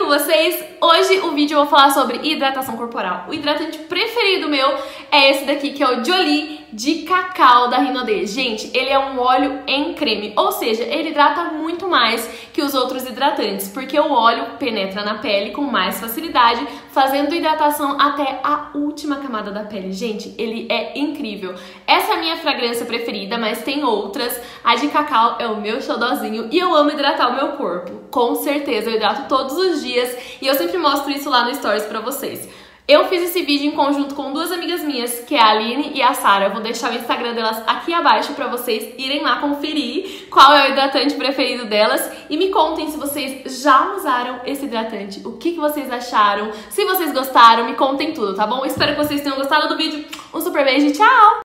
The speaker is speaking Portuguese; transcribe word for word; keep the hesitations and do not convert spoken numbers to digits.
vocês? Hoje o vídeo eu vou falar sobre hidratação corporal. O hidratante preferido meu é esse daqui, que é o Jolie de cacau da Rinode. Gente, ele é um óleo em creme, ou seja, ele hidrata muito mais que os outros hidratantes, porque o óleo penetra na pele com mais facilidade, fazendo hidratação até a última camada da pele. Gente, ele é incrível. Essa é a minha fragrância preferida, mas tem outras. A de cacau é o meu xodózinho e eu amo hidratar o meu corpo. Com certeza, eu hidrato todos os dias e eu sempre mostro isso lá no Stories pra vocês. Eu fiz esse vídeo em conjunto com duas amigas minhas, que é a Aline e a Sara. Eu vou deixar o Instagram delas aqui abaixo pra vocês irem lá conferir qual é o hidratante preferido delas. E me contem se vocês já usaram esse hidratante, o que, que vocês acharam, se vocês gostaram, me contem tudo, tá bom? Espero que vocês tenham gostado do vídeo. Um super beijo e tchau!